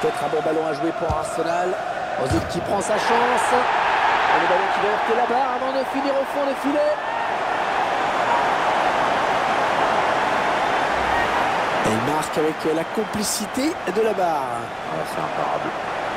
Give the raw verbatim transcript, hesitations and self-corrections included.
Peut-être un bon ballon à jouer pour Arsenal. Ozil qui prend sa chance. Et le ballon qui va heurter la barre avant de finir au fond des filets. Elle marque avec la complicité de la barre. Ah, c'est imparable.